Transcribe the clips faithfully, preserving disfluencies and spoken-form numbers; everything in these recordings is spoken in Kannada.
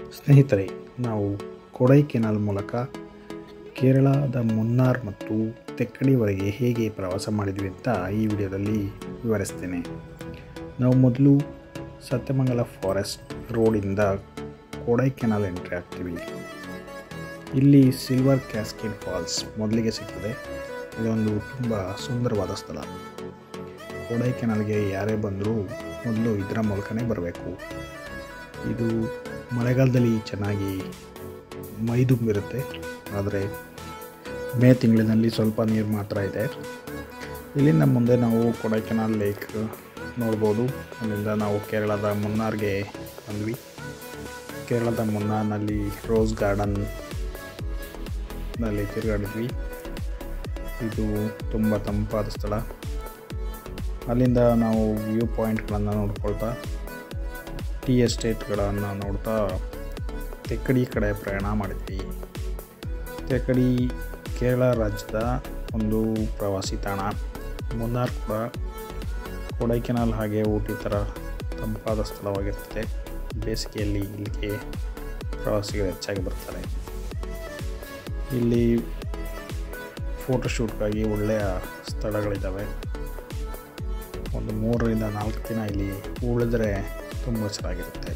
ಸ್ನೇಹಿತರೆ, ನಾವು ಕೊಡೈಕೆನಾಲ್ ಮೂಲಕ ಕೇರಳದ ಮುನ್ನಾರ್ ಮತ್ತು ತೆಕ್ಕಡಿವರೆಗೆ ಹೇಗೆ ಪ್ರವಾಸ ಮಾಡಿದ್ವಿ ಅಂತ ಈ ವಿಡಿಯೋದಲ್ಲಿ ವಿವರಿಸ್ತೇನೆ. ನಾವು ಮೊದಲು ಸತ್ಯಮಂಗಲ ಫಾರೆಸ್ಟ್ ರೋಡಿಂದ ಕೊಡೈಕೆನಾಲ್ ಎಂಟ್ರಿ ಆಗ್ತೀವಿ. ಇಲ್ಲಿ ಸಿಲ್ವರ್ ಕ್ಯಾಸ್ಕೇಡ್ ಫಾಲ್ಸ್ ಮೊದಲಿಗೆ ಸಿಗ್ತದೆ. ಇದೊಂದು ತುಂಬ ಸುಂದರವಾದ ಸ್ಥಳ. ಕೊಡೈಕೆನಾಲ್ಗೆ ಯಾರೇ ಬಂದರೂ ಮೊದಲು ಇದರ ಮೂಲಕನೇ ಬರಬೇಕು. ಇದು ಮಳೆಗಾಲದಲ್ಲಿ ಚೆನ್ನಾಗಿ ಮೈದುಂಬಿರುತ್ತೆ, ಆದರೆ ಮೇ ತಿಂಗಳಿನಲ್ಲಿ ಸ್ವಲ್ಪ ನೀರು ಮಾತ್ರ ಇದೆ. ಇಲ್ಲಿಂದ ಮುಂದೆ ನಾವು ಕೊಡೈಕೆನಾಲ್ ಲೇಕ್ ನೋಡ್ಬೋದು. ಅಲ್ಲಿಂದ ನಾವು ಕೇರಳದ ಮುನ್ನಾರ್ಗೆ ಬಂದ್ವಿ. ಕೇರಳದ ಮುನ್ನಾರ್ನಲ್ಲಿ ರೋಸ್ ಗಾರ್ಡನ್ನಲ್ಲಿ ತಿರುಗಾಡಿದ್ವಿ. ಇದು ತುಂಬ ತಂಪಾದ ಸ್ಥಳ. ಅಲ್ಲಿಂದ ನಾವು ವ್ಯೂ ಪಾಯಿಂಟ್ಗಳನ್ನು ನೋಡ್ಕೊಳ್ತಾ ಟೀ ಎಸ್ಟೇಟ್ಗಳನ್ನು ನೋಡ್ತಾ ತೆಕ್ಕಡಿ ಕಡೆ ಪ್ರಯಾಣ ಮಾಡಿದ್ವಿ. ತೆಕ್ಕಡಿ ಕೇರಳ ರಾಜ್ಯದ ಒಂದು ಪ್ರವಾಸಿ ತಾಣ. ಮುನ್ನಾರ್ ಕೂಡ ಕೊಡೈಕೆನಾಲ್ ಹಾಗೆ ಊಟಿ ಥರ ತಂಪಾದ ಸ್ಥಳವಾಗಿರ್ತದೆ. ಬೇಸಿಗೆಯಲ್ಲಿ ಇಲ್ಲಿಗೆ ಪ್ರವಾಸಿಗರು ಹೆಚ್ಚಾಗಿ ಬರ್ತಾರೆ. ಇಲ್ಲಿ ಫೋಟೋಶೂಟ್ಗಾಗಿ ಒಳ್ಳೆಯ ಸ್ಥಳಗಳಿದ್ದಾವೆ. ಒಂದು ಮೂರರಿಂದ ನಾಲ್ಕು ದಿನ ಇಲ್ಲಿ ಉಳಿದ್ರೆ ತುಂಬ ಚೆನ್ನಾಗಿರುತ್ತೆ.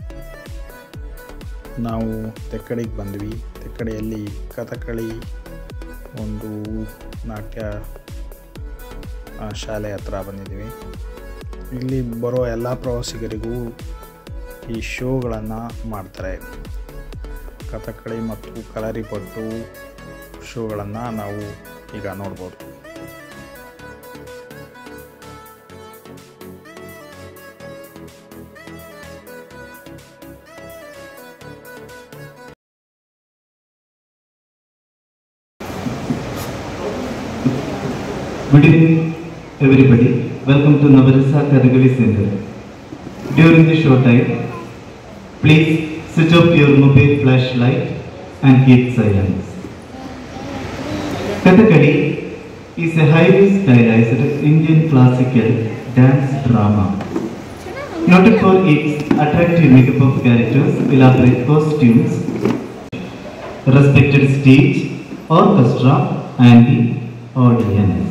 ನಾವು ತೆಕ್ಕಡಿಗೆ ಬಂದ್ವಿ. ತೆಕ್ಕಡಿಯಲ್ಲಿ ಕಥಕಳಿ ಒಂದು ನಾಟ್ಯ ಶಾಲೆ ಹತ್ರ ಬಂದಿದ್ದೀವಿ. ಇಲ್ಲಿ ಬರೋ ಎಲ್ಲ ಪ್ರವಾಸಿಗರಿಗೂ ಈ ಶೋಗಳನ್ನು ಮಾಡ್ತಾರೆ. ಕಥಕಳಿ ಮತ್ತು ಕಲರಿಪಟ್ಟು ಶೋಗಳನ್ನು ನಾವು ಈಗ ನೋಡ್ಬೋದು. Good evening, everybody. Welcome to Navarasa Kathakali Center. During the show time, please switch off your mobile flashlight and keep silence. Kathakali is a highly stylized Indian classical dance drama, noted for its attractive makeup of characters, elaborate costumes, respected stage, orchestra, and the audience.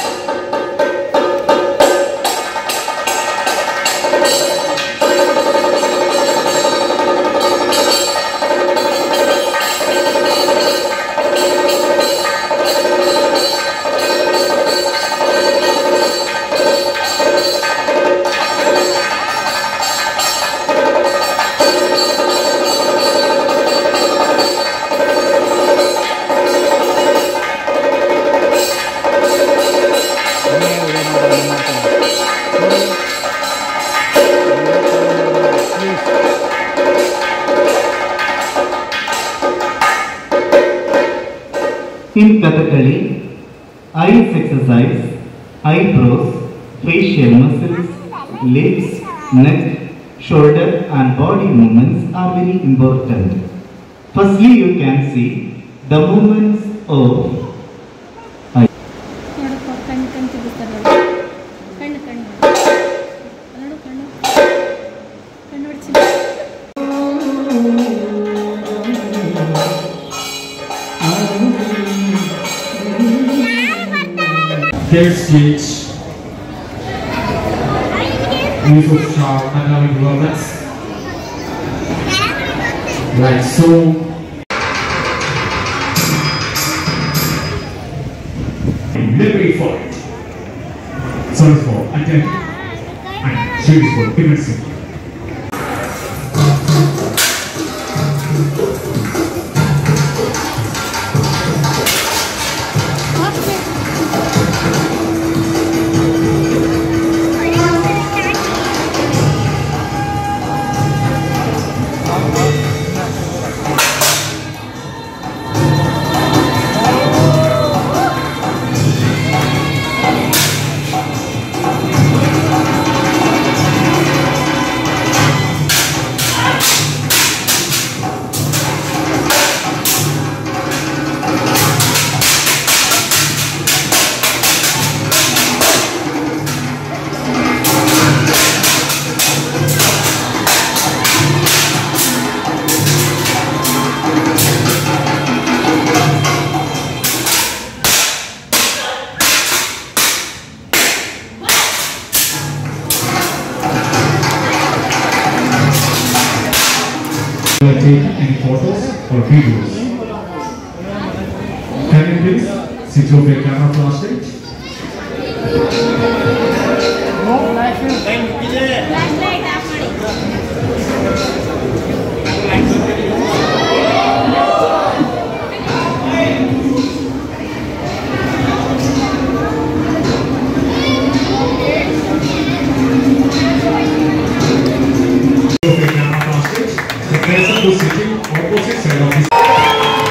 In Kathakali, eyes exercise, eyebrows, facial muscles, lips, neck, shoulder and body movements are very important. Firstly, you can see the movements of eyes. Third stage, use of sharp dynamic movements, like so. Liberty for it. Sorry for identity and choose for innocent. are taking any photos or videos. Can you please switch off your camera flashlight? The person who is sitting opposite side of the